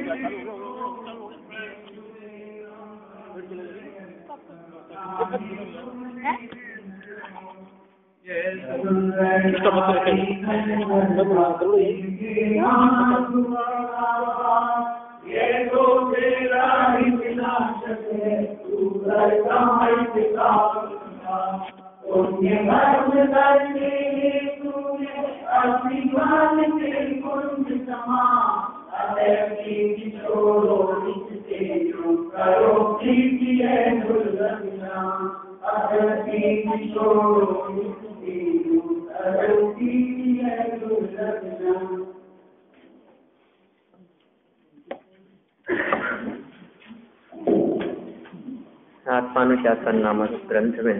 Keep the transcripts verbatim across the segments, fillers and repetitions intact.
आत्मानुशासन नामक ग्रंथ में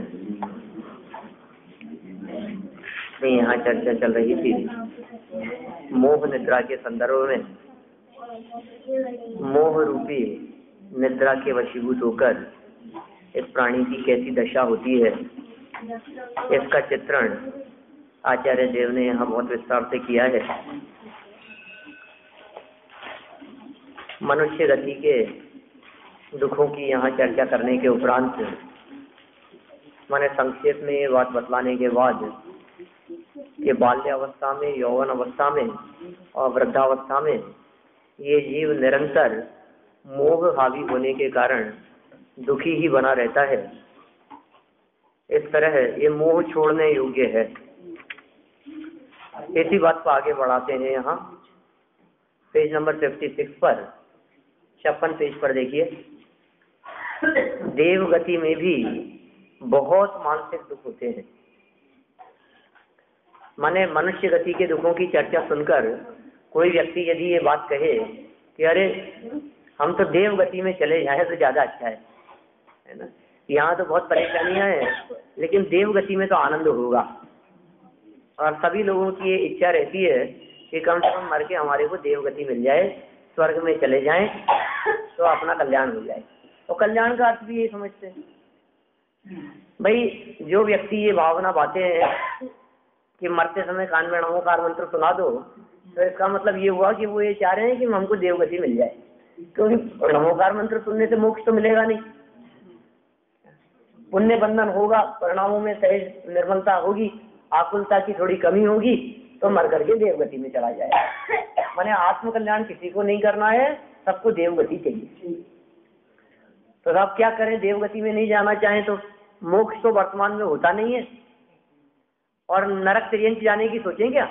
यहाँ चर्चा चल रही थी मोह निद्रा के संदर्भ में। मोह रूपी निद्रा के वशीभूत होकर इस प्राणी की कैसी दशा होती है, इसका चित्रण आचार्य देव ने यहाँ बहुत विस्तार से किया है। मनुष्य गति के दुखों की यहाँ चर्चा करने के उपरांत मैंने संक्षेप में ये बात बतलाने के बाद कि बाल्य अवस्था में, यौवन अवस्था में और वृद्धावस्था में ये जीव निरंतर मोह हावी होने के कारण दुखी ही बना रहता है। इस तरह ये मोह छोड़ने योग्य है। इसी बात को आगे बढ़ाते हैं। यहाँ पेज नंबर छप्पन पर, छप्पन पेज पर देखिए, देव गति में भी बहुत मानसिक दुख होते हैं। माने मनुष्य गति के दुखों की चर्चा सुनकर कोई व्यक्ति यदि ये बात कहे कि अरे हम तो देव गति में चले जाएं तो ज्यादा अच्छा है, है ना, यहाँ तो बहुत परेशानियां हैं लेकिन देव गति में तो आनंद होगा। और सभी लोगों की ये इच्छा रहती है कि कम से कम मर के हमारे को देव गति मिल जाए, स्वर्ग में चले जाएं तो अपना कल्याण हो जाए। तो कल्याण का अर्थ भी ये समझते हैं भाई, जो व्यक्ति ये भावना बातें हैं कि मरते समय कान में नमोकार मंत्र सुना दो, तो इसका मतलब ये हुआ कि वो ये चाह रहे हैं कि हमको देवगति मिल जाए, क्योंकि नमोकार मंत्र सुनने से मोक्ष तो मिलेगा नहीं। पुण्य बंधन होगा, परिणामों में सहज निर्मलता होगी, आकुलता की थोड़ी कमी होगी, तो मर करके देवगति में चला जाएगा। माने आत्मकल्याण किसी को नहीं करना है, सबको देवगति चाहिए। तो आप क्या करें, देवगति में नहीं जाना चाहें तो मोक्ष तो वर्तमान में होता नहीं है, और नरक तिर्यंत जाने की सोचें क्या?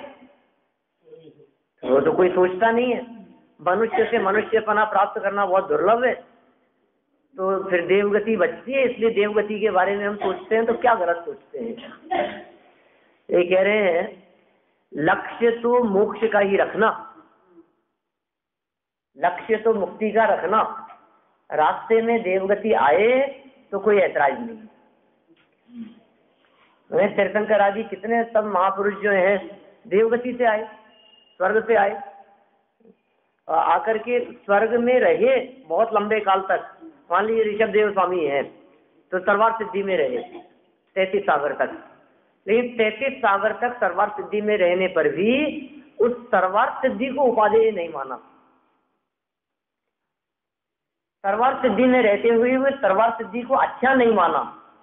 वो तो कोई सोचता नहीं है। मनुष्य से मनुष्यपना प्राप्त करना बहुत दुर्लभ है, तो फिर देवगति बचती है। इसलिए देवगति के बारे में हम सोचते हैं तो क्या गलत सोचते हैं। ये कह रहे हैं लक्ष्य तो मोक्ष का ही रखना, लक्ष्य तो मुक्ति का रखना। रास्ते में देवगति आए तो कोई ऐतराज नहीं। तीर्थंकर आदि कितने सब महापुरुष जो हैं देवगति से आए, स्वर्ग से आए, आकर के स्वर्ग में रहे बहुत लंबे काल तक। मान लीजिए ऋषभ देव स्वामी है तो सरवार सिद्धि में रहे तैतीस सागर तक, लेकिन तैतीस सागर तक सरवार सिद्धि में रहने पर भी उस सरवार सिद्धि को उपादेय नहीं माना। सरवार सिद्धि में रहते हुए वो सरवार सिद्धि को अच्छा नहीं माना।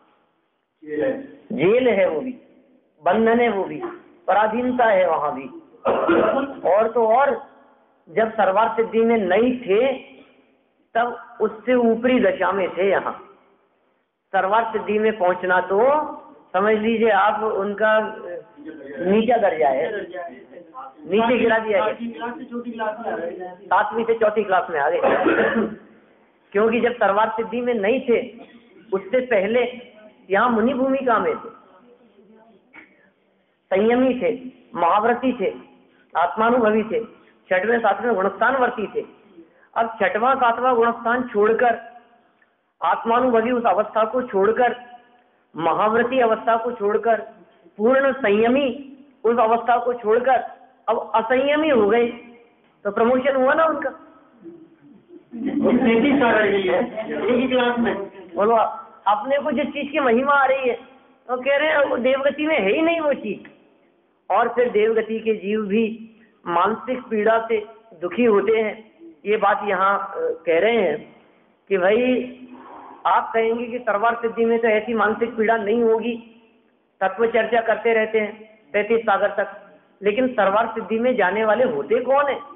जेल है वो भी, बंधन है वो भी, पराधीनता है वहां भी। और तो और जब सरवार सिद्धि में नहीं थे तब उससे ऊपरी दशा में थे। यहाँ सरवार सिद्धि में पहुंचना तो समझ लीजिए आप उनका नीचा दर्जा है, नीचे गिरा दिया है, सातवीं से चौथी क्लास में आ गए। क्योंकि जब सरवार सिद्धि में नहीं थे उससे पहले यहाँ मुनि भूमिका में थे, संयमी थे, महाव्रती थे, आत्मानुभवी थे, छठवें सातवें गुणस्थान वर्ती थे। अब छठवां सातवां गुणस्थान छोड़कर, आत्मानुभवी उस अवस्था को छोड़कर, महाव्रती अवस्था को छोड़कर, पूर्ण संयमी उस अवस्था को छोड़कर अब असंयमी हो गए, तो प्रमोशन हुआ ना उनका। एक ही क्लास में बोलो अपने को जिस चीज की महिमा आ रही है तो कह रहे हैं वो देवगति में है ही नहीं वो चीज। और फिर देवगति के जीव भी मानसिक पीड़ा से दुखी होते हैं, ये बात यहाँ कह रहे हैं कि भाई आप कहेंगे कि सर्वार्थ सिद्धि में तो ऐसी मानसिक पीड़ा नहीं होगी, तत्व चर्चा करते रहते हैं तैतीस सागर तक, लेकिन सर्वार्थ सिद्धि में जाने वाले होते कौन है?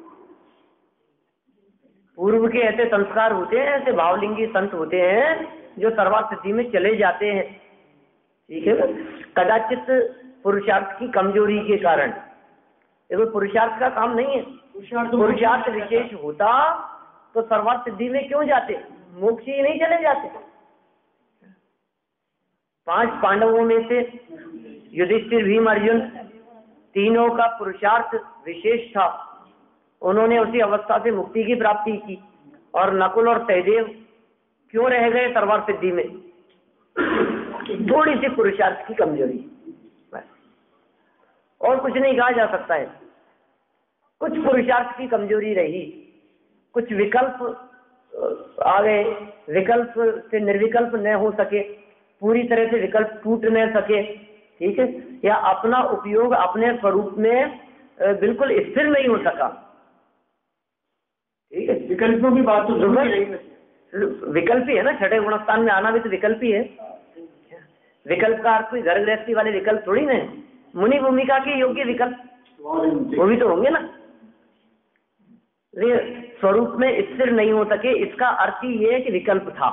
पूर्व के ऐसे संस्कार होते हैं, ऐसे भावलिंगी संत होते हैं जो सर्वार्थ सिद्धि में चले जाते हैं। ठीक है ना? कदाचित पुरुषार्थ की कमजोरी के कारण, देखो पुरुषार्थ का काम नहीं है, पुरुषार्थ विशेष होता तो सर्वार्थ सिद्धि में क्यों जाते, मोक्ष ही नहीं चले जाते। पांच पांडवों में से युधिष्ठिर, भीम, अर्जुन तीनों का पुरुषार्थ विशेष था, उन्होंने उसी अवस्था से मुक्ति की प्राप्ति की, और नकुल और सहदेव क्यों रह गए सर्वार्थ सिद्धि में? थोड़ी सी पुरुषार्थ की कमजोरी, बस, और कुछ नहीं कहा जा सकता है। कुछ पुरुषार्थ की कमजोरी रही, कुछ विकल्प आ गए, विकल्प से निर्विकल्प न हो सके, पूरी तरह से विकल्प टूट न सके, ठीक है, या अपना उपयोग अपने स्वरूप में बिल्कुल स्थिर नहीं हो सका। ठीक है, विकल्पों की बात तो विकल्प ही है ना, छठे गुणस्थान में आना भी तो विकल्प ही है। विकल्प का अर्थ कोई घर गृहस्थी वाले विकल्प थोड़ी ना है, मुनि भूमिका के योग्य विकल्प वो भी तो होंगे ना। स्वरूप में स्थिर नहीं हो सके, इसका अर्थ ही ये है कि विकल्प था,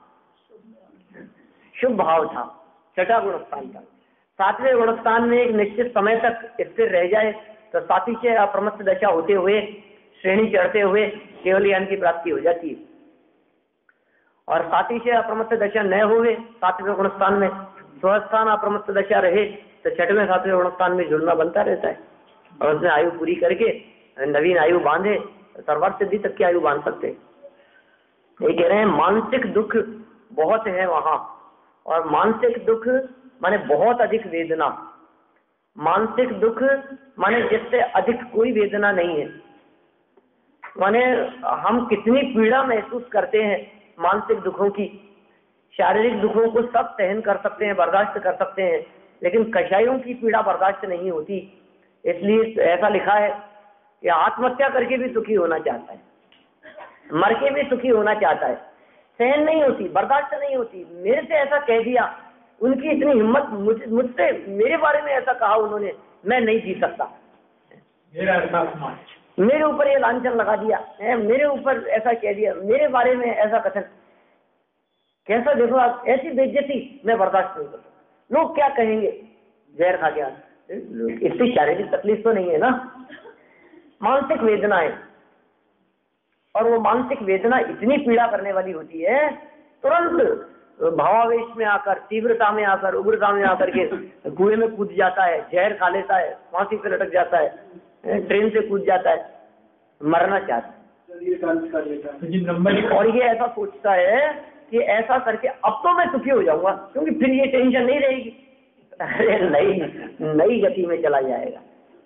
शुभ भाव था, छठा गुणस्थान था। सातवें गुणस्थान में एक निश्चित समय तक स्थिर रह जाए तो सातिशय अप्रमत्त दशा होते हुए, श्रेणी चढ़ते हुए केवल ज्ञान की प्राप्ति हो जाती है। और सातिशय अप्रमत्त दशा न हुए सातवें गुणस्थान में, स्वस्थान अप्रमत्त दशा रहे तो छठवें सातवें गुणस्थान में जुड़ना बनता रहता है, और उसमें आयु पूरी करके नवीन आयु बांधे, सर्वार्थ सिद्धि तक की आयु बांध सकते। ये कह रहे हैं मानसिक दुख बहुत है वहां, और मानसिक दुख माने बहुत अधिक वेदना, मानसिक दुख माने जिससे अधिक कोई वेदना नहीं है। माने हम कितनी पीड़ा महसूस करते हैं मानसिक दुखों की, शारीरिक दुखों को सब सहन कर सकते हैं, बर्दाश्त कर सकते हैं, लेकिन कषायों की पीड़ा बर्दाश्त नहीं होती। इसलिए ऐसा लिखा है कि आत्महत्या करके भी सुखी होना चाहता है, मर के भी सुखी होना चाहता है, सहन नहीं होती, बर्दाश्त नहीं होती। मेरे से ऐसा कह दिया, उनकी इतनी हिम्मत, मुझ मुझसे मेरे बारे में ऐसा कहा उन्होंने, मैं नहीं जी सकता, मेरे ऊपर ये लांछन लगा दिया, मेरे ऊपर ऐसा कह दिया, मेरे बारे में ऐसा कथन, कैसा देखो आप, ऐसी बेइज्जती मैं बर्दाश्त नहीं कर सकता। लोग क्या कहेंगे, जहर खा के, इतनी शारीरिक तकलीफ तो नहीं है ना, मानसिक वेदना है। और वो मानसिक वेदना इतनी पीड़ा करने वाली होती है, तुरंत भावावेश में आकर, तीव्रता में आकर, उग्रता में आकर के कुएं में कूद जाता है, जहर खा लेता है, फांसी पे लटक जाता है, ट्रेन से कूद जाता है, मरना चाहता है। और ये ऐसा सोचता है कि ऐसा करके अब तो मैं सुखी हो जाऊंगा, क्योंकि फिर ये टेंशन नहीं रहेगी। अरे नई नई गति में चला जाएगा,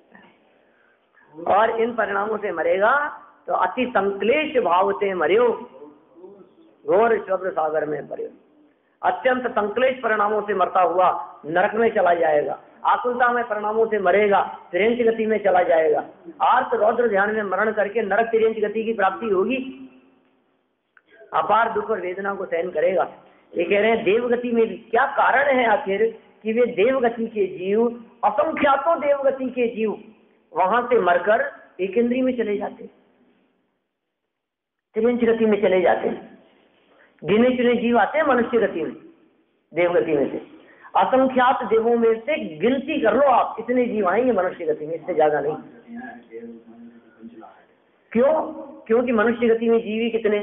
और इन परिणामों से मरेगा तो अति संक्लेश भाव से मरियो, घोर शुभ्र सागर में मरियो। अत्यंत संक्लेश परिणामों से मरता हुआ नरक में चला जाएगा, आकुलता में परिणामों से मरेगा, तिर्यंच गति में चला जाएगा। आर्त रौद्र ध्यान में मरण करके नरक तिर्यंच गति की प्राप्ति होगी, अपार दुख और वेदना को सहन करेगा। ये कह रहे हैं देवगति में भी क्या कारण है आखिर कि वे देवगति के जीव, असंख्यातों देवगति के जीव वहां से मरकर एक इंद्रिय में चले जाते, तिर्यंच गति में चले जाते हैं। गिने चुने जीव आते हैं मनुष्य गति में, देवगति में से असंख्यात देवों में से गिनती कर लो आप, इतने जीव आएंगे मनुष्य गति में, इससे ज्यादा नहीं। क्यों? क्योंकि मनुष्य गति में जीव ही कितने,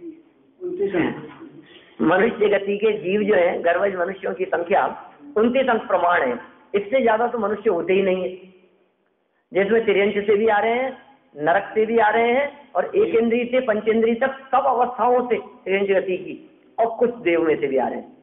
मनुष्य गति के जीव जो है गर्भज मनुष्यों की संख्या उनतीस अंक प्रमाण है, इससे ज्यादा तो मनुष्य होते ही नहीं है। जिसमें तिर्यंच से भी आ रहे हैं, नरक से भी आ रहे हैं, और एक इंद्रिय से पंचेंद्रिय तक सब अवस्थाओं से तिर्यंच गति की, और कुछ देव में से भी आ रहे हैं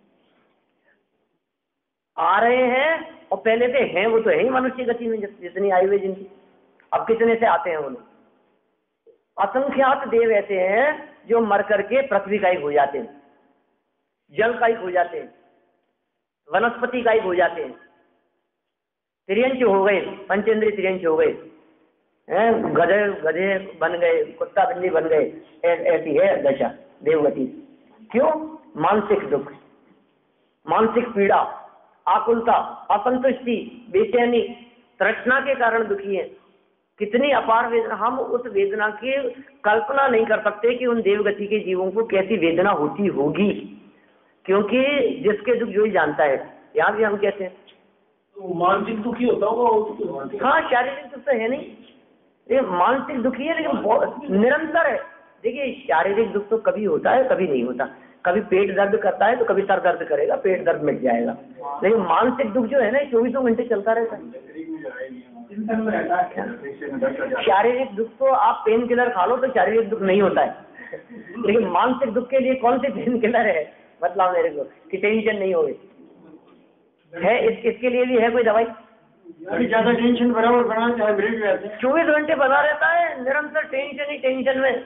आ रहे हैं और पहले से हैं, वो तो है ही मनुष्य गति में जितनी आयु है जिनकी, अब कितने से आते हैं वो लोग। असंख्यात देव ऐसे हैं जो मर करके पृथ्वी का ही हो जाते हैं, जल का ही हो जाते हैं, वनस्पति का ही हो जाते हैं, तिर्यंच हो गए, पंचेंद्रिय तिर्यंच हो गए, हैं, गधे गधे बन गए, कुत्ता बिल्ली बन गए, ऐसी है दशा देवगति। क्यों? मानसिक दुख, मानसिक पीड़ा, आकुलता, असंतुष्टि, बेचैनी, तृष्णा के कारण दुखी है। कितनी अपार वेदना, हम उस वेदना की कल्पना नहीं कर सकते कि उन देवगति के जीवों को कैसी वेदना होती होगी, क्योंकि जिसके दुख जो ही जानता है। यहाँ भी हम कहते हैं तो मानसिक दुखी होता होगा। हाँ, शारीरिक दुख तो है नहीं, ये मानसिक दुखी है, लेकिन बहुत निरंतर है। देखिए, शारीरिक दुख तो कभी होता है, कभी नहीं होता। कभी पेट दर्द करता है तो कभी सर दर्द करेगा, पेट दर्द मिट जाएगा। लेकिन मानसिक दुख जो है ना, चौबीसों घंटे चलता रहता है। शारीरिक दुख तो आप पेन किलर खा लो तो शारीरिक दुख नहीं होता है, लेकिन मानसिक दुख के लिए कौन सी पेन किलर है मतलब मेरे को कि टेंशन नहीं होगी है। इस, इसके लिए भी है कोई दवाई? ज्यादा टेंशन बराबर बना चाहे ब्रेक रहते हैं, चौबीस घंटे बना रहता है, निरंतर टेंशन ही टेंशन में।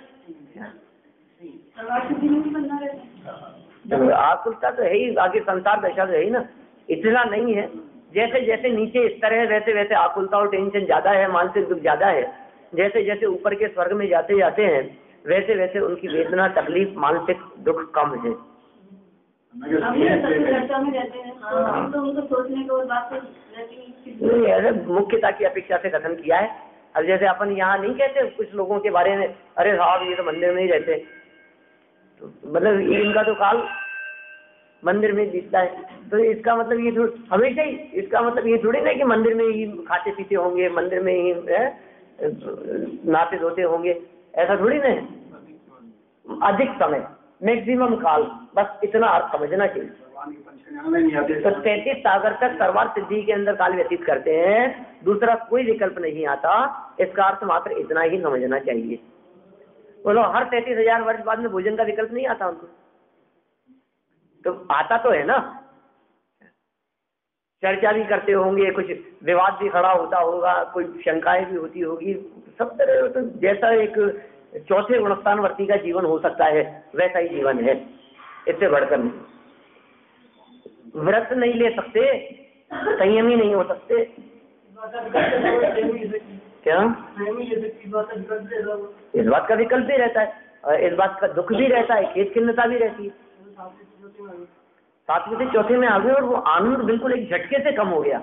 आकुलता तो है ही, आगे संसार दशा तो है ही ना। इतना नहीं है, जैसे जैसे नीचे स्तर है वैसे वैसे आकुलता और टेंशन ज्यादा है, मानसिक दुख ज्यादा है। जैसे जैसे ऊपर के स्वर्ग में जाते जाते हैं वैसे वैसे उनकी वेदना, तकलीफ, मानसिक दुख कम है। ऐसे मुख्यता की अपेक्षा से कथन किया है। अब जैसे अपन यहाँ नहीं कहते कुछ लोगों के बारे में, अरे साहब ये तो मंदिर में ही रहते, तो मतलब इनका तो काल मंदिर में दिखता है, तो इसका मतलब ये थोड़ी हमेशा ही, इसका मतलब ये थोड़ी ना कि मंदिर में ही खाते पीते होंगे, मंदिर में ही नहाते धोते होंगे, ऐसा थोड़ी ना है। अधिक समय, मैक्सिमम काल, बस इतना अर्थ समझना चाहिए। तो तैतीस सागर तक सर्वार्थ सिद्धि के अंदर काल व्यतीत करते हैं, दूसरा कोई विकल्प नहीं आता। इसका अर्थ मात्र इतना ही समझना चाहिए। बोलो, हर तैतीस हजार वर्ष बाद में भोजन का विकल्प नहीं आता उनको, तो आता तो है ना। चर्चा भी करते होंगे, कुछ विवाद भी खड़ा होता होगा, कोई शंकाएं भी होती होगी, सब तरह। तो जैसा एक चौथे गुणस्थानवर्ती का जीवन हो सकता है वैसा ही जीवन है, इससे बढ़कर नहीं। व्रत नहीं ले सकते, संयमी नहीं हो सकते। क्या इस बात का विकल्प भी रहता है, और इस बात का दुख भी रहता है, खेद खिन्नता भी रहती है। सातवें से चौथे में आ गए और वो आनंद बिल्कुल एक झटके से कम हो गया।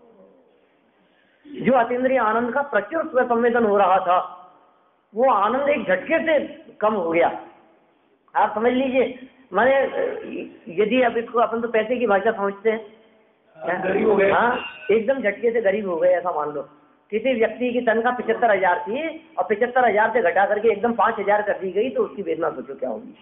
जो अतीन्द्रिय आनंद का प्रचुर स्व संवेदन हो रहा था, वो आनंद एक झटके से कम हो गया। आप समझ लीजिए, माने यदि अब इसको अपन तो पैसे की भाषा समझते हैं, गरीब हो गए। हाँ, एकदम झटके से गरीब हो गए, ऐसा मान लो। किसी व्यक्ति की तनख्वाह पिछहत्तर हजार थी और पिछहत्तर हजार से घटा करके एकदम पांच हजार कर दी गई, तो उसकी वेदना सोचो क्या होगी।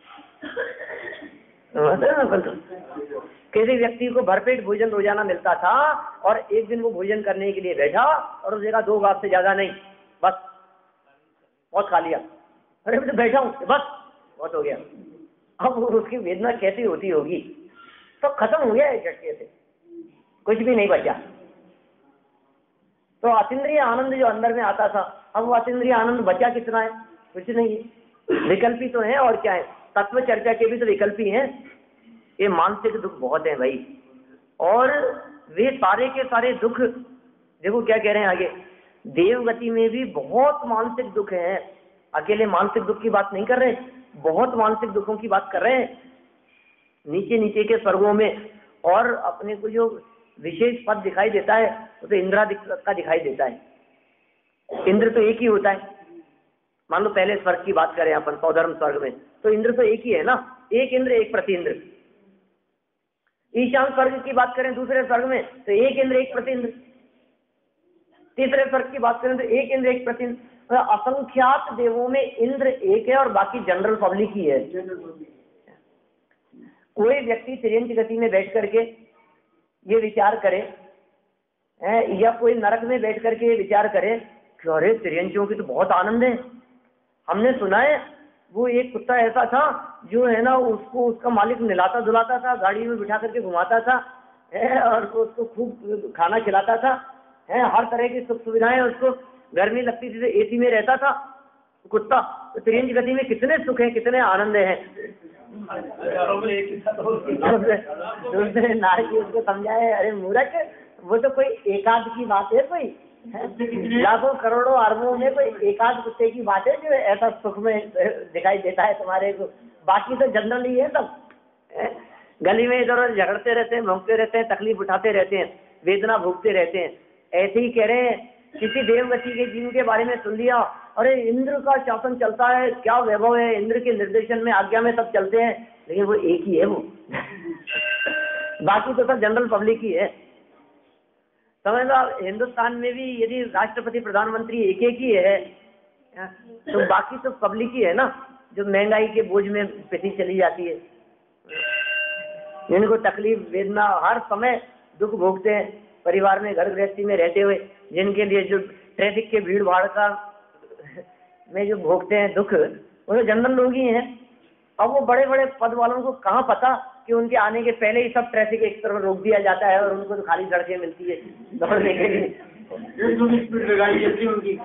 किसी व्यक्ति को भरपेट भोजन रोजाना मिलता था और एक दिन वो भोजन करने के लिए बैठा और उसने कहा दो बात से ज्यादा नहीं, बस बहुत खा लिया। अरे मैं तो बैठा हूँ, बस बहुत हो गया। अब उसकी वेदना कैसी होती होगी। तो खत्म हो गया है झटके से, कुछ भी नहीं बचा। तो अतीन्द्रिय आनंद जो अंदर में आता था, अब वो अतीन्द्रिय आनंद बचा कितना है? कुछ नहीं है। विकल्पी तो है, और क्या है, तत्व चर्चा के भी तो विकल्पी हैं। ये मानसिक दुख बहुत है भाई, और वे सारे के सारे दुख देखो क्या कह रहे हैं आगे। देवगति में भी बहुत मानसिक दुख है, अकेले मानसिक दुख की बात नहीं कर रहे, बहुत मानसिक दुखों की बात कर रहे हैं नीचे नीचे के स्वर्गों में। और अपने को जो विशेष पद दिखाई देता है वो तो इंद्रा का दिखाई देता है। इंद्र तो एक ही होता है। मान लो पहले स्वर्ग की बात करें अपन, सौधर्म स्वर्ग में, तो इंद्र तो एक ही है ना, एक इंद्र एक प्रति इंद्र। ईशान स्वर्ग की बात करें दूसरे स्वर्ग में, तो एक इंद्र एक प्रति इंद्र। तीसरे स्वर्ग की बात करें तो एक इंद्र एक प्रति इंद्र। असंख्यात देवों में इंद्र एक है और बाकी जनरल पब्लिक ही है। कोई व्यक्ति तिर्यंच गति में बैठ करके ये विचार करे, या कोई नरक में बैठ करके ये विचार करे कि अरे तिर्यंचियों की तो बहुत आनंद है। हमने सुना है वो एक कुत्ता ऐसा था जो है ना, उसको उसका मालिक नहलाता धुलाता था, गाड़ी में बिठा करके घुमाता था, है, और उसको खूब खाना खिलाता था, है, हर तरह की सुख सुविधाएं। उसको गर्मी लगती थी तो एसी में रहता था कुत्ता। तो तिर्यंच गति में कितने सुख हैं, कितने आनंद हैं। दूसरे नारद जी उसको समझाए, अरे मूर्ख, वो तो कोई एकांत की बात है, कोई लाखों करोड़ों अरबों में कोई एकाध कुत्ते की बात है जो ऐसा सुख में दिखाई देता है तुम्हारे को, बाकी तो जनरल ही है सब। गली में इधर उधर झगड़ते रहते हैं, भोंकते रहते हैं, तकलीफ उठाते रहते हैं, वेदना भोगते रहते हैं। ऐसे ही कह रहे हैं किसी देवगति के जीव के बारे में सुन लिया, अरे इंद्र का शासन चलता है, क्या वैभव है, इंद्र के निर्देशन में आज्ञा में सब चलते हैं, लेकिन वो एक ही है वो बाकी तो सब जनरल पब्लिक ही है। समझ लो हिंदुस्तान में भी यदि राष्ट्रपति प्रधानमंत्री एक एक ही है तो बाकी तो पब्लिक ही है ना, जो महंगाई के बोझ में पिटी चली जाती है, जिनको तकलीफ वेदना हर समय दुख भोगते हैं परिवार में घर गृहस्थी में रहते हुए, जिनके लिए जो ट्रैफिक के भीड़ भाड़ का में जो भोगते हैं दुख, वो जनरल लोग ही हैं। अब वो बड़े बड़े पद वालों को कहाँ पता कि उनके आने के पहले ही सब ट्रैफिक एक तरफ रोक दिया जाता है और उनको तो खाली सड़कें मिलती है दौड़ने के लिए, स्पीड लगाई जाती है उनकी।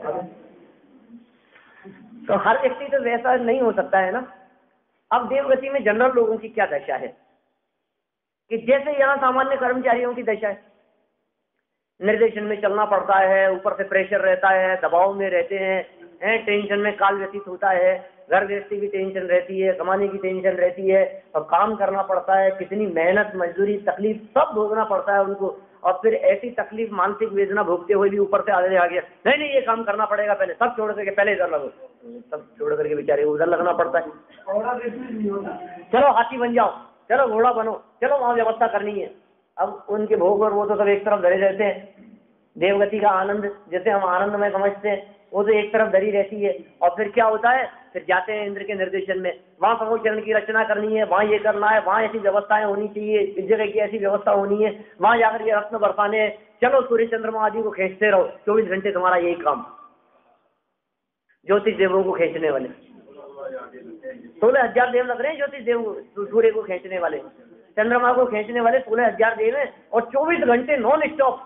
तो हर व्यक्ति तो वैसा नहीं हो सकता है ना। अब देवगति में जनरल लोगों की क्या दशा है कि जैसे यहाँ सामान्य कर्मचारियों की दशा है, निर्देशन में चलना पड़ता है, ऊपर से प्रेशर रहता है, दबाव में रहते हैं, हैं टेंशन में काल व्यतीत होता है, घर गृहस्थी की टेंशन रहती है, कमाने की टेंशन रहती है, और काम करना पड़ता है, कितनी मेहनत मजदूरी तकलीफ सब भोगना पड़ता है उनको। और फिर ऐसी तकलीफ मानसिक वेदना भोगते हुए भी ऊपर से आगे आ गया, नहीं नहीं ये काम करना पड़ेगा, पहले सब छोड़ करके पहले इधर लगो, सब छोड़ करके बेचारे उधर लगना पड़ता है। चलो हाथी बन जाओ, चलो घोड़ा बनो, चलो वहां व्यवस्था करनी है। अब उनके भोग और वो तो सब एक तरफ धरे रहते हैं। देवगति का आनंद जैसे हम आनंद में समझते हैं वो तो एक तरफ धरी रहती है। और फिर क्या होता है, फिर जाते हैं इंद्र के निर्देशन में, वहां प्रभु चरण की रचना करनी है, वहां ये करना है, वहां ऐसी व्यवस्थाएं होनी चाहिए, इस जगह की ऐसी व्यवस्था होनी है, वहां जाकर के रत्न बरसाने हैं, चलो सूर्य चंद्रमा आदि को खींचते रहो, चौबीस घंटे तुम्हारा यही काम। ज्योतिष देवों को खींचने वाले सोलह हजार देव लग रहे हैं, ज्योतिष देव सूर्य को खींचने वाले, चंद्रमा को खींचने वाले सोलह हजार देव हैं, और चौबीस घंटे नॉन स्टॉप,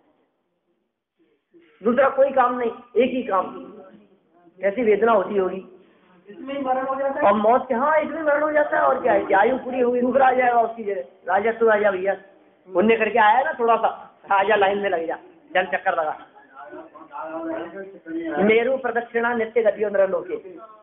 दूसरा कोई काम नहीं, एक ही काम। कैसी वेदना होती होगी, इसमें मरण हो जाता है। और मौत के हाँ इसमें मरण हो जाता है। और क्या है, आयु पूरी होगी दूसरा आ जाएगा उसकी जगह, राजस्व आ जा भैया, पुण्य करके आया ना थोड़ा सा, आजा लाइन में लग जा, चल चक्कर लगा। मेरु प्रदक्षिणा नित्य गतियों नरलोके।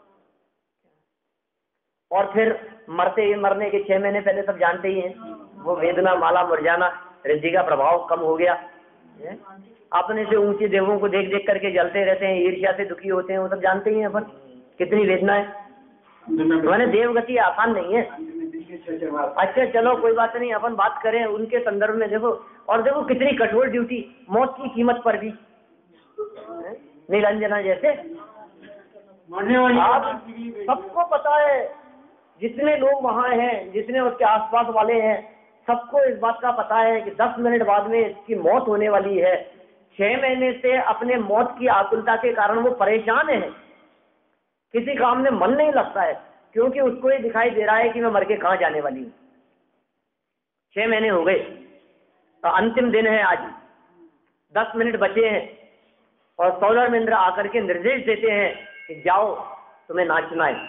और फिर मरते मरने के छह महीने पहले सब जानते ही हैं, वो वेदना माला मुरझाना, रिद्धि का प्रभाव कम हो गया, अपने से ऊंचे देवों को देख देख करके जलते रहते हैं, ईर्ष्या से दुखी होते हैं, वो सब जानते ही हैं अपन कितनी वेदना है। मैंने देवगति आसान नहीं है। अच्छा चलो कोई बात नहीं, अपन बात करें उनके संदर्भ में। देखो और देखो कितनी कठोर ड्यूटी, मौत की कीमत पर भी, नीलांजना जैसे आप सबको पता है, जितने लोग वहां हैं, जितने उसके आसपास वाले हैं, सबको इस बात का पता है कि दस मिनट बाद में इसकी मौत होने वाली है। छह महीने से अपने मौत की आकुलता के कारण वो परेशान है, किसी काम में मन नहीं लगता है, क्योंकि उसको ये दिखाई दे रहा है कि मैं मर के कहां जाने वाली हूं। छह महीने हो गए, तो अंतिम दिन है आज, दस मिनट बचे हैं, और सौलर इंद्र आकर के निर्देश देते हैं कि जाओ तुम्हें नाचना है।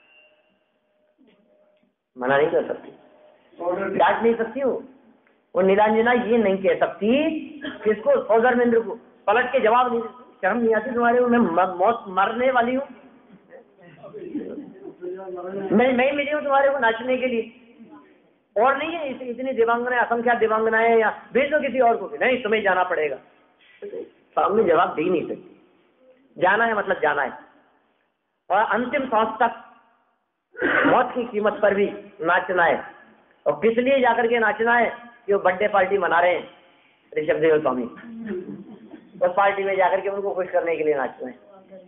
मना नहीं कर सकती, डांट नहीं सकती हूँ। वो नीलांजना ये नहीं कह सकती किसको, सौलर इंद्र को, पलट के जवाब नहीं, शर्म नहीं आती तुम्हारे को, मैं मौत मरने वाली हूँ, मैं मैं मिली हूँ तुम्हारे को नाचने के लिए, और नहीं है इतनी दिव्यांगनाएं, असंख्यात दिव्यांगनाएं, या भेज दो किसी और को, नहीं तुम्हें जाना पड़ेगा। सामने जवाब दे ही नहीं सकती, जाना है मतलब जाना है, और अंतिम सांस तक मौत की कीमत पर भी नाचना है। और किस लिए जाकर के नाचना है कि वो बर्थडे पार्टी मना रहे हैं ऋषभ देव स्वामी, उस पार्टी में जाकर के उनको खुश करने के लिए नाचना है,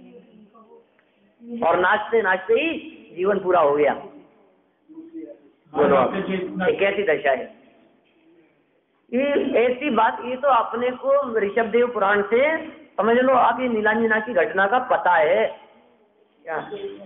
और नाचते नाचते ही जीवन पूरा हो गया। बोलो ये कैसी दशा है, ये ऐसी बात, ये तो अपने को ऋषभ देव पुराण से समझ लो आप, ये नीलांजना की घटना का पता है क्या,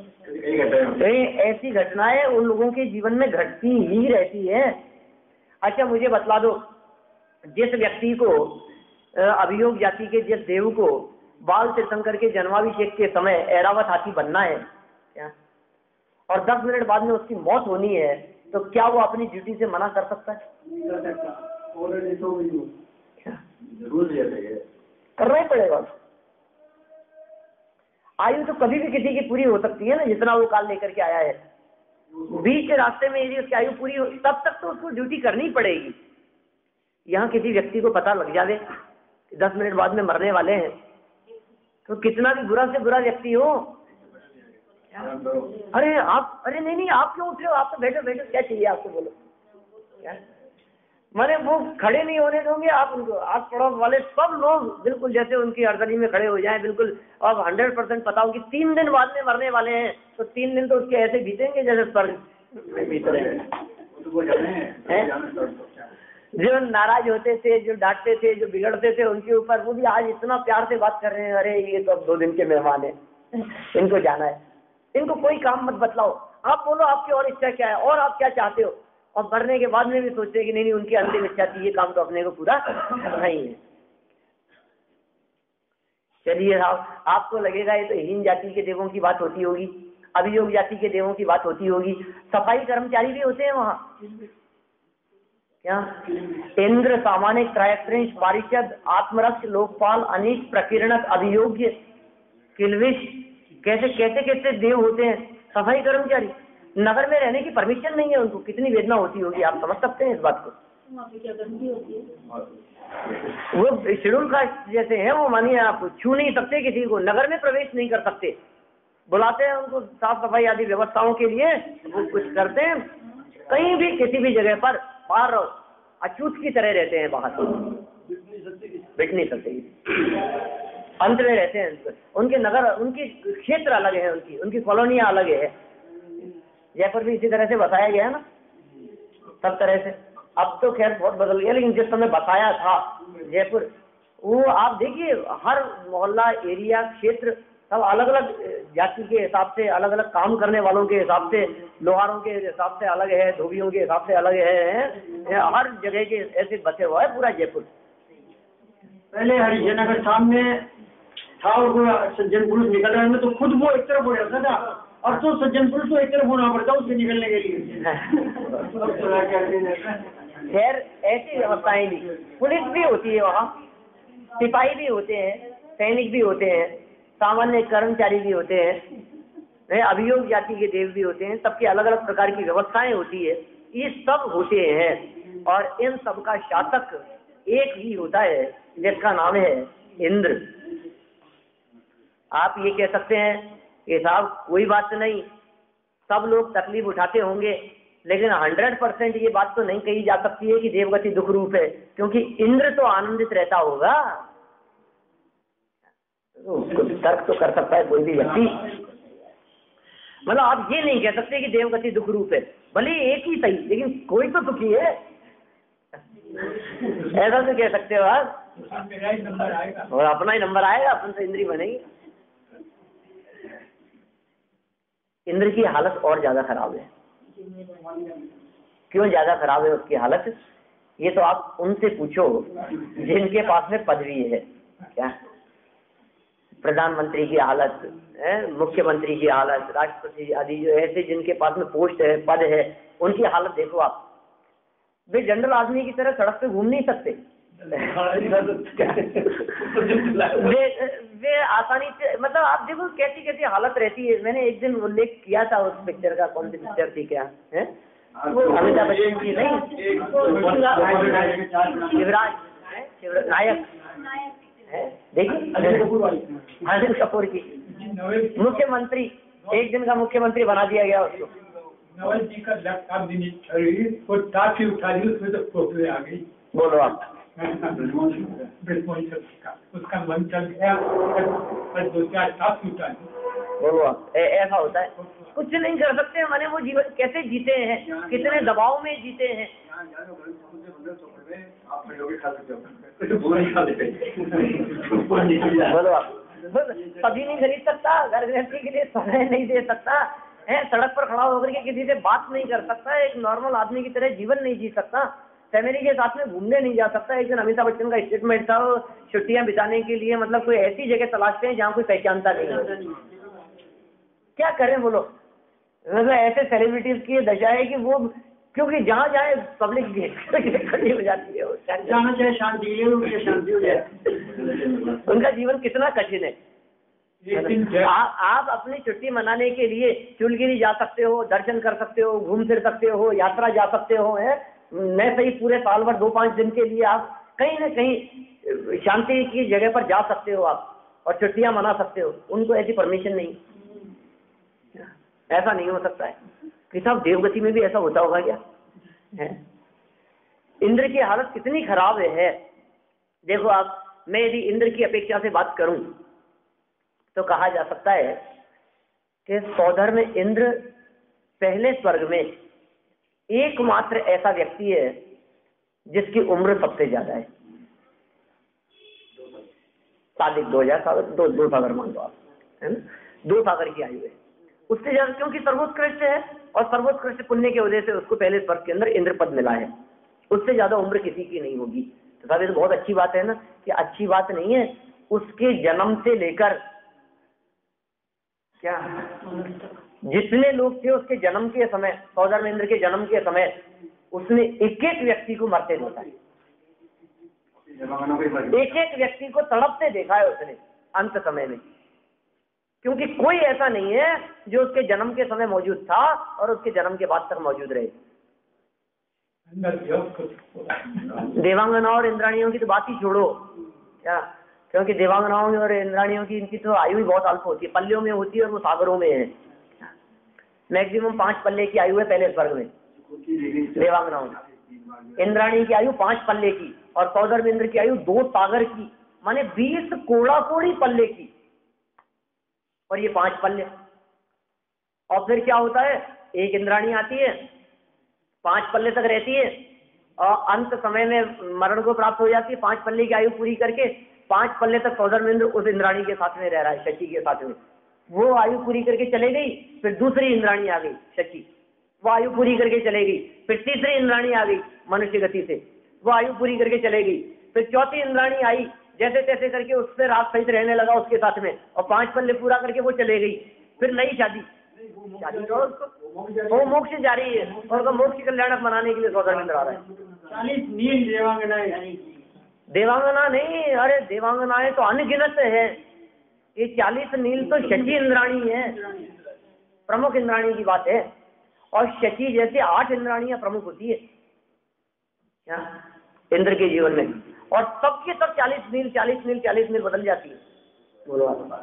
ऐसी घटनाएं उन लोगों के जीवन में घटती ही रहती है। अच्छा मुझे बतला दो, जिस व्यक्ति को अभियोग जाति के जिस देव को बाल तीर्थंकर के जन्माभिषेक के समय ऐरावत हाथी बनना है क्या, और दस मिनट बाद में उसकी मौत होनी है, तो क्या वो अपनी ड्यूटी से मना कर सकता है? करना ही पड़ेगा। आयु तो कभी भी किसी की पूरी हो सकती है ना, जितना वो काल लेकर के आया है। बीच रास्ते में यदि उसकी आयु पूरी हो तब तक तो उसको ड्यूटी करनी पड़ेगी। यहाँ किसी व्यक्ति को पता लग जावे कि दस मिनट बाद में मरने वाले हैं, तो कितना भी बुरा से बुरा व्यक्ति हो, अरे आप, अरे नहीं नहीं आप क्यों उठ रहे हो, आप तो बैठो बैठो, क्या चाहिए आपको, बोलो क्या, माने वो खड़े नहीं होने दोगे आप उनको। आस पड़ोस वाले सब लोग बिल्कुल जैसे उनकी अड़चनी में खड़े हो जाएं बिल्कुल। अब हंड्रेड परसेंट पता हो कि तीन दिन बाद में मरने वाले हैं, तो तीन दिन तो उसके ऐसे बीतेंगे जैसे स्वर्ग में बीत रहे हैं। जो नाराज होते थे, जो डांटते थे, जो बिगड़ते थे उनके ऊपर, वो भी आज इतना प्यार से बात कर रहे हैं, अरे ये तो अब दो दिन के मेहमान है, इनको जाना है, इनको कोई काम मत बतलाओ, आप बोलो आपकी और इच्छा क्या है और आप क्या चाहते हो। और मरने के बाद में भी सोचते हैं कि नहीं नहीं उनकी अंतिम इच्छा थी, ये काम तो अपने को पूरा करना ही है। चलिए साहब, आपको लगेगा ये तो हीन जाति के देवों की बात होती होगी, अभियोग जाति के देवों की बात होती होगी। सफाई कर्मचारी भी होते हैं वहां, क्या इंद्र, सामान्य, त्रयत्रिंश, पारिषद, आत्मरक्ष, लोकपाल, अनीश, प्रकीर्णक, अभियोग्य, किल्विश, कैसे कैसे कैसे देव होते हैं सफाई कर्मचारी। नगर में रहने की परमिशन नहीं है उनको, कितनी वेदना होती होगी, आप समझ सकते हैं इस बात को। क्या गंदगी होती है, वो शेड्यूल कास्ट जैसे हैं वो, मानिए आप छू नहीं सकते किसी को, नगर में प्रवेश नहीं कर सकते, बुलाते हैं उनको साफ सफाई आदि व्यवस्थाओं के लिए, वो कुछ करते हैं, कहीं भी किसी भी जगह पर बाहर अछूत की तरह रहते हैं, बाहर बैठ नहीं सकते, अंत में रहते हैं। उनके नगर, उनकी क्षेत्र अलग है, उनकी उनकी कॉलोनियां अलग है। जयपुर भी इसी तरह से बसाया गया है ना, सब तरह से। अब तो खैर बहुत बदल गया, लेकिन जिस समय बसाया था जयपुर, वो आप देखिए हर मोहल्ला, एरिया, क्षेत्र सब अलग अलग जाति के हिसाब से, अलग अलग काम करने वालों के हिसाब से, लोहारों के हिसाब से अलग है, धोबियों के हिसाब से अलग है, हर जगह के ऐसे बसे हुआ है पूरा जयपुर। पहले हरिजनगर सामने था और कोई सज्जन पुरुष निकल रहा है तो खुद वो एक तरफ हो जाता था, और तो सज्जन पुरुष को एक तरफ होना पड़ता उससे निकलने के लिए। खैर ऐसी व्यवस्थाएं भी, पुलिस भी होती है वहाँ, सिपाही भी होते हैं, सैनिक भी होते हैं, सामान्य कर्मचारी भी होते हैं, अभियोग जाति के देव भी होते हैं, सबकी अलग अलग प्रकार की व्यवस्थाएं होती है, ये सब होते हैं। और इन सब का शासक एक ही होता है जिसका नाम है इंद्र। आप ये कह सकते हैं कि साहब कोई बात नहीं, सब लोग तकलीफ उठाते होंगे, लेकिन हंड्रेड परसेंट ये बात तो नहीं कही जा सकती है कि देवगति दुख रूप है, क्योंकि इंद्र तो आनंदित रहता होगा। तो उसको तर्क तो कर सकता है कोई भी व्यक्ति, मतलब आप ये नहीं कह सकते कि देवगति दुख रूप है, भले एक ही सही, लेकिन कोई तो सुखी है, ऐसा तो कह सकते हो आप। और अपना ही नंबर आएगा, अपन तो इंद्री बनेगी। इंद्र की हालत और ज्यादा खराब है। क्यों ज्यादा खराब है उसकी हालत, ये तो आप उनसे पूछो जिनके पास में पदवी है। क्या प्रधानमंत्री की हालत है, मुख्यमंत्री की हालत, राष्ट्रपति आदि जो ऐसे जिनके पास में पोस्ट है, पद है, उनकी हालत देखो आप। वे जनरल आदमी की तरह सड़क पे घूम नहीं सकते। वे वे आसानी से, मतलब आप देखो कैसी कैसी हालत रहती है। मैंने एक दिन उल्लेख किया था उस पिक्चर का, कौन सी पिक्चर थी क्या है वो, अमिताभ बच्चन की नहीं, शिवराज नायक है, देखिए अनिल कपूर की, मुख्यमंत्री, एक दिन का मुख्यमंत्री बना दिया गया उसको। नवल जी का लैपटॉप भी नहीं छोड़ी, वो टाफी उठा ली, उसमें तो फोटो आ गई। बोलो आप। उसका मन चल गया और दो चार टाफी उठा ली। बोलो आप। ऐसा होता है, कुछ नहीं कर सकते। मैंने वो जीवन कैसे जीते हैं, कितने दबाव में जीते हैं। बोलो आप। कभी नहीं खरीद सकता, घर गृहस्थी के लिए समय नहीं दे सकता है, सड़क पर खड़ा होकर के किसी से बात नहीं कर सकता, एक नॉर्मल आदमी की तरह जीवन नहीं जी सकता, फैमिली के साथ में घूमने नहीं जा सकता। एक दिन अमिताभ बच्चन का स्टेटमेंट था, छुट्टियां बिताने के लिए मतलब कोई ऐसी जगह तलाशते हैं जहाँ कोई पहचानता नहीं है। क्या करें बोलो, मतलब ऐसे सेलिब्रिटीज की दशा है कि वो क्योंकि जहाँ जाए पब्लिक खड़ी हो जाती है, जाना चाहे शांति ले शांति हो जाए। उनका जीवन कितना कठिन है। आ, आप अपनी छुट्टी मनाने के लिए चुलगिरी जा सकते हो, दर्शन कर सकते हो, घूम फिर सकते हो, यात्रा जा सकते हो, है मैं सही पूरे साल भर दो पांच दिन के लिए आप कहीं ना कहीं शांति की जगह पर जा सकते हो आप, और छुट्टियां मना सकते हो। उनको ऐसी परमिशन नहीं, ऐसा नहीं हो सकता है कि साहब देवगति में भी ऐसा होता होगा क्या है? इंद्र की हालत कितनी खराब है। देखो आप, मैं यदि इंद्र की अपेक्षा से बात करूं तो कहा जा सकता है कि सौधर में इंद्र पहले स्वर्ग में एकमात्र ऐसा व्यक्ति है जिसकी उम्र सबसे ज्यादा है। सादिक दो हजार सागर दो दो सागर मान लो आप, है ना, दो सागर की आयु है उससे ज्यादा, क्योंकि सर्वोत्कृष्ट है और सर्वोत्कृष्ट पुण्य की वजह से उसको पहले स्वर्ग के अंदर इंद्र पद मिला है। उससे ज्यादा उम्र किसी की नहीं होगी। तो साहब ये तो बहुत अच्छी बात है ना, कि अच्छी बात नहीं है उसके जन्म से लेकर क्या जितने लोग थे उसके जन्म के समय, सौधर में इंद्र के जन्म के समय उसने एक एक व्यक्ति को मरते देखा है, एक एक व्यक्ति को तड़पते देखा है उसने अंत समय में। क्योंकि कोई ऐसा नहीं है जो उसके जन्म के समय मौजूद था और उसके जन्म के बाद तक मौजूद रहे। देवांगना और इंद्राणियों की तो बात ही छोड़ो क्या, क्योंकि देवांगनाओं और इंद्राणियों की इनकी तो आयु भी बहुत अल्प होती है, पल्लियों में होती है और वो सागरों में है। मैक्सिमम पांच पल्ले की आयु है पहले स्वर्ग में देवांगनाओं की। इंद्राणी की आयु पांच पल्ले की और सौधर में इंद्र की आयु दो सागर की, माने बीस कोड़ा कोड़ी पल्ले की, और ये पांच पल्ले। और फिर क्या होता है, एक इंद्राणी आती है, पांच पल्ले तक रहती है और अंत समय में मरण को प्राप्त हो जाती है। पांच पल्ले की आयु पूरी करके पांच पल्ले तक सौधर में इंद्र उस इंद्राणी के साथ में रह रहा है, शची के साथ में। वो आयु पूरी करके चले गई, फिर दूसरी इंद्राणी आ गई शची, वो आयु पूरी करके चले गई। फिर तीसरी इंद्राणी आ गई मनुष्य गति से, वो आयु पूरी करके चले गई। फिर चौथी इंद्राणी आई, जैसे तैसे करके उससे रात सहित रहने लगा उसके साथ में, और पांच पल्ले पूरा करके वो चले गई। फिर नई शादी शादी तो उसको वो मोक्ष जारी है, और उसको मोक्ष कल्याणक मनाने के लिए सौधर में इंद्र आ रहा है। चालीस नील देवांगनाएं, देवांगना नहीं, अरे देवांगनाएं तो अनगिनत है। ये चालीस नील तो शची इंद्राणी है, प्रमुख इंद्राणी की बात है। और शची जैसे आठ इंद्राणियां प्रमुख होती है क्या इंद्र के जीवन में, और सबके सब चालीस नील चालीस नील चालीस नील बदल जाती है। बोलो आप,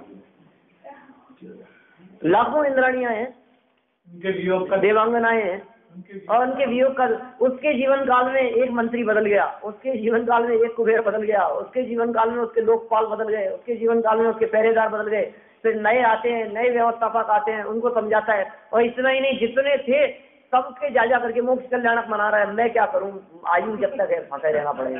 लाखों इंद्राणियां हैं, देवांगनाएं हैं, और उनके वियोग का उसके जीवन काल में एक मंत्री बदल गया, उसके जीवन काल में एक कुबेर बदल गया, उसके जीवन काल में उसके लोकपाल बदल गए, उसके जीवन काल में उसके पहरेदार बदल गए। फिर नए आते हैं, नए व्यवस्थापक आते हैं, उनको समझाता है। और इतना ही नहीं, जितने थे सबके जा जा करके मोक्ष कल्याणक मना रहा है। मैं क्या करूं, आयु जब तक है फंसे रहना पड़ेगा।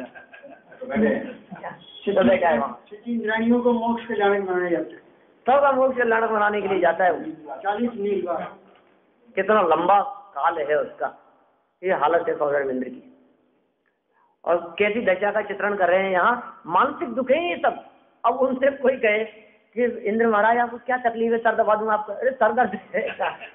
इंद्राणियों को मोक्ष कल्याणक मनाया जाता है, सबका मोक्ष कल्याणक मनाने के लिए जाता है। चालीस नील का कितना लंबा काल है उसका। ये हालत है सौधर में इंद्र की, और कैसी दशा का चित्रण कर रहे हैं यहाँ। मानसिक दुख है ये सब। अब उनसे कोई कहे कि इंद्र महाराज आपको क्या तकलीफ है, सर दबा दूं आपका, अरे सर दर्द है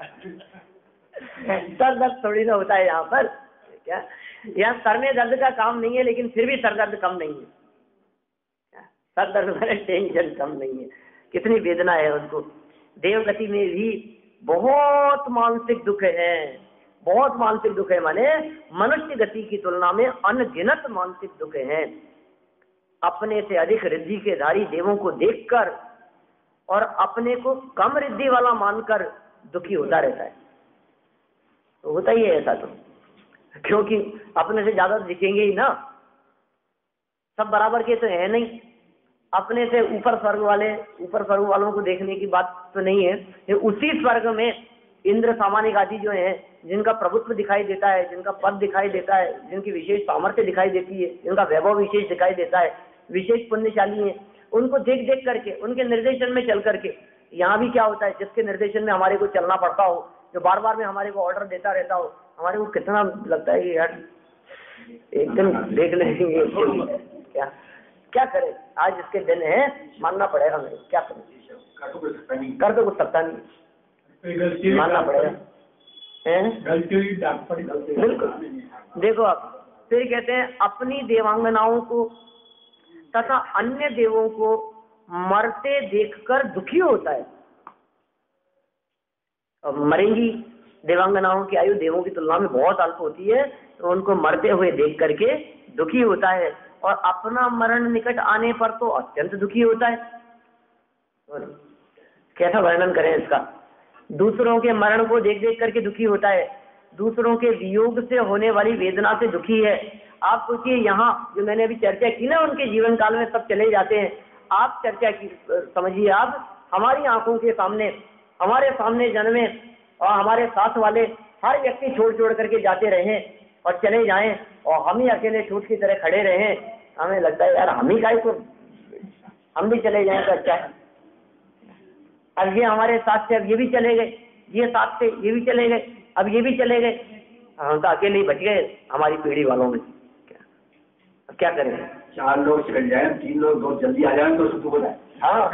सर दर्द थोड़ी ना होता है यहाँ पर क्या, यहाँ सर में दर्द का काम नहीं है, लेकिन फिर भी सर दर्द कम नहीं है। सर दर्द में टेंशन कम नहीं है, कितनी वेदना है उनको। देवगति में भी बहुत मानसिक दुख है, बहुत मानसिक दुख है, माने मनुष्य गति की तुलना में अनगिनत मानसिक दुख है। अपने से अधिक रिद्धि के धारी देवों को देखकर और अपने को कम रिद्धि वाला मानकर दुखी होता रहता है। तो होता ही है ऐसा, तो क्योंकि अपने से ज्यादा दिखेंगे ही ना, सब बराबर के तो है नहीं। अपने से ऊपर स्वर्ग वाले ऊपर स्वर्ग वालों को देखने की बात तो नहीं है। ये उसी स्वर्ग में इंद्र सामान्य आदि जो हैं, जिनका प्रभुत्व दिखाई देता है, जिनका पद दिखाई देता है, जिनकी विशेष सामर्थ्य दिखाई देती है, जिनका वैभव विशेष दिखाई देता है, विशेष पुण्यशाली है, उनको देख देख करके, उनके निर्देशन में चल करके, यहाँ भी क्या होता है, जिसके निर्देशन में हमारे को चलना पड़ता हो, जो बार बार में हमारे को ऑर्डर देता रहता हो, हमारे को कितना लगता है कि यार एक दिन देख लेंगे क्या क्या करें, आज इसके दिन है, मानना पड़ेगा मेरे, क्या करें, कर तो कुछ सकता नहीं, मानना पड़ेगा। गलती हुई डाक पड़ी। बिल्कुल। देखो आप फिर कहते हैं अपनी देवांगनाओं को तथा अन्य देवों को मरते देखकर दुखी होता है। अब मरेंगी देवांगनाओं की आयु देवों की तुलना में बहुत अल्प होती है, तो उनको मरते हुए देख करके दुखी होता है, और अपना मरण निकट आने पर तो अत्यंत दुखी होता है। और कैसा वर्णन करें इसका। दूसरों के मरण को देख देख करके दुखी होता है, दूसरों के वियोग से होने वाली वेदना से दुखी है। आप सोचिए यहाँ जो मैंने अभी चर्चा की ना, उनके जीवन काल में सब चले जाते हैं। आप चर्चा की समझिए, आप हमारी आंखों के सामने, हमारे सामने जन्मे और हमारे साथ वाले हर व्यक्ति छोड़ छोड़ करके जाते रहे और चले जाएं, और हम ही अकेले छूट की तरह खड़े रहे। हमें लगता है यार हम ही का तो हम भी चले जाएं तो अच्छा है। अब ये हमारे साथ से अब ये भी चले गए, ये साथ से ये भी चले गए, अब ये भी चले गए, हम तो अकेले ही बच गए हमारी पीढ़ी वालों में। अब क्या करेंगे। चार लोग चले जाए, तीन लोग बहुत जल्दी आ जाए तो सुख हो जाए। हाँ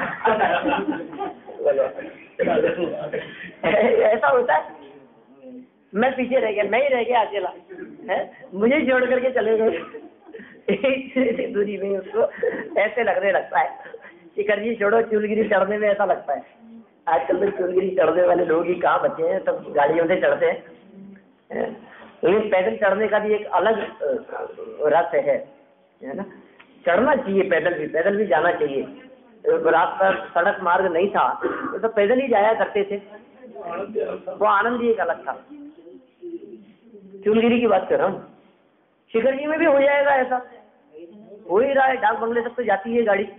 ऐसा होता है। मैं पीछे रह गया, मैं ही रह गया अकेला है, मुझे छोड़ करके चले गए एक दूरी में। उसको ऐसे लगने लगता है शिखर जी छोड़ो, चूलगिरी चढ़ने में ऐसा लगता है। आजकल तो चूलगिरी चढ़ने वाले लोग ही कहाँ बचे हैं, सब गाड़ियों से चढ़ते हैं। लेकिन पैदल चढ़ने का भी एक अलग रस है, है ना। चढ़ना चाहिए, पैदल भी पैदल भी जाना चाहिए। रास्ता सड़क मार्ग नहीं था तो, तो पैदल ही जाया करते थे, वो आनंद ही एक अलग था। चूलगिरी की बात कर रहा हूँ, शिखर जी में भी हो जाएगा ऐसा, हो ही रहा है। डाक बंगले तक तो जाती है गाड़ी,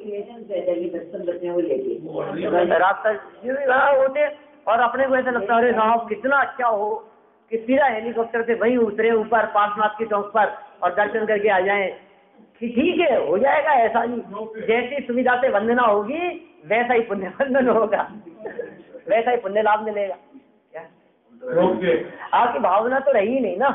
रास्ता वहाँ होते, और अपने को ऐसा लगता है अरे साहब कितना अच्छा हो कि सीधा हेलीकॉप्टर से वहीं उतरे ऊपर पार्श्वनाथ की चौक पर और दर्शन करके आ जाएं। कि ठीक है, हो जाएगा ऐसा ही। जैसी सुविधा से वंदना होगी वैसा ही पुण्य वंदन होगा, वैसा ही पुण्य लाभ मिलेगा। क्या आपकी भावना तो रही नहीं ना,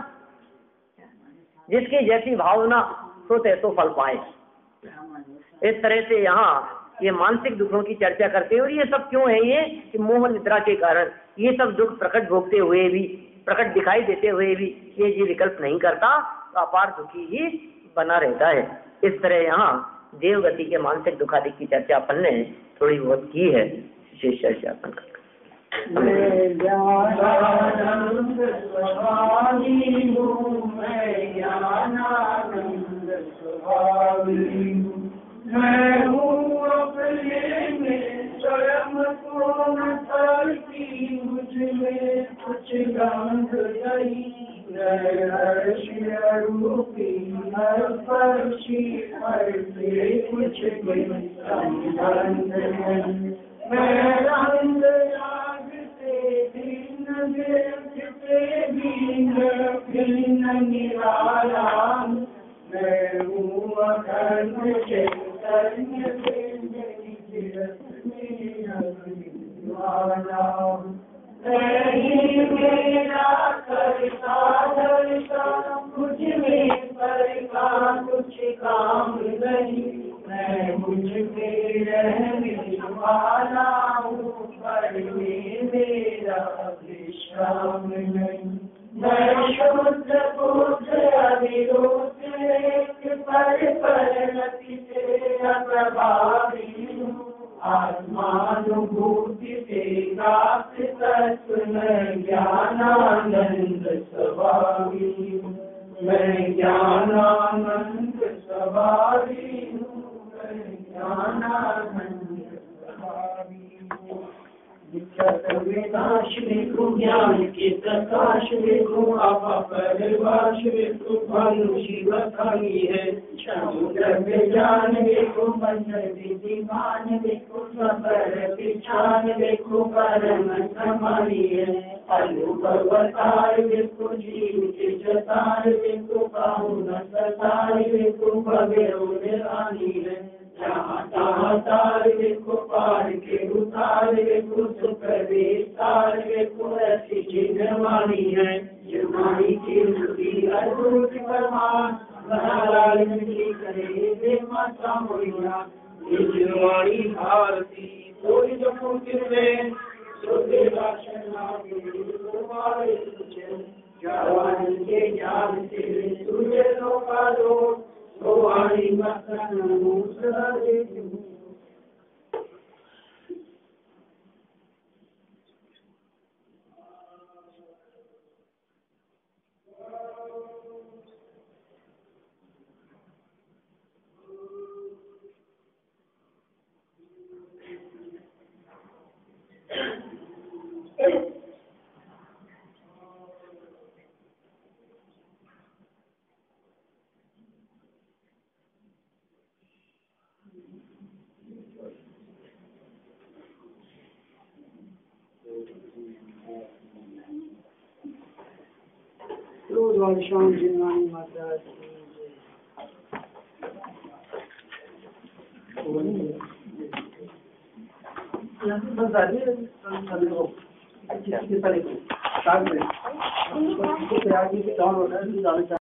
जिसकी जैसी भावना सोते तो फल पाए। इस तरह से यहाँ ये मानसिक दुखों की चर्चा करते हैं। और ये सब क्यों है, ये कि मोह निद्रा के कारण ये सब दुख प्रकट भोगते हुए भी, प्रकट दिखाई देते हुए भी ये जी विकल्प नहीं करता, तो अपार दुखी ही बना रहता है। इस तरह यहाँ देवगति के मानसिक दुखादि की चर्चा अपन ने थोड़ी बहुत की है, विशेष चर्चा अपन कर। मैं हूँ अपने में स्वयं को न करती, मुझ में कुछ गंध नहीं, रूपी स्पर्शी करते कुछ संबंध नहीं। मैं रंग लागते भिन्न देखते भिन्न भिन्न निराला, मैं हूँ अखंड चैतन्य नहीं मेरा करता धरता, कुछ में करता कुछ काम नहीं, मैं मुझ में रहने वाला हूँ, पर में मेरा विश्राम नहीं। मैं शुद्ध बुद्ध अविरोध एक पर परिणति से अप्रभावी हूँ, आत्मानुभूति से प्राप्त तत्व में ज्ञानानंद स्वभावी हूँ, मैं ज्ञानानंद स्वभावी हूँ, मैं ज्ञानानंद स्वभावी हूँ। विनाश देखो ज्ञान के प्रकाश देखो, आपा परिभाष देखो, मनुष्य बताई है समुद्र में जान देखो, मंदिर विधिमान देखो, सबर पिछान देखो, परम समानी है अनुभवतार देखो, जीव के जतार देखो, पाहुन सतार देखो, भव्य रानी है जहाँ तहाँ तार देखो, पार के उतार देखो, सुख विस्तार देखो, ऐसी चिन्हवाणी है जुमानी की मूर्ति अद्भुत प्रमाण, बनालाल की करे दे माता मोरिया, ये जुमानी भारती कोई जो में पाए कुछ जवान के ज्ञान से तुझे रोका दो तो वाणी मस्तन मूसला दे रोज वाली शाम जिनवानी माता अच्छा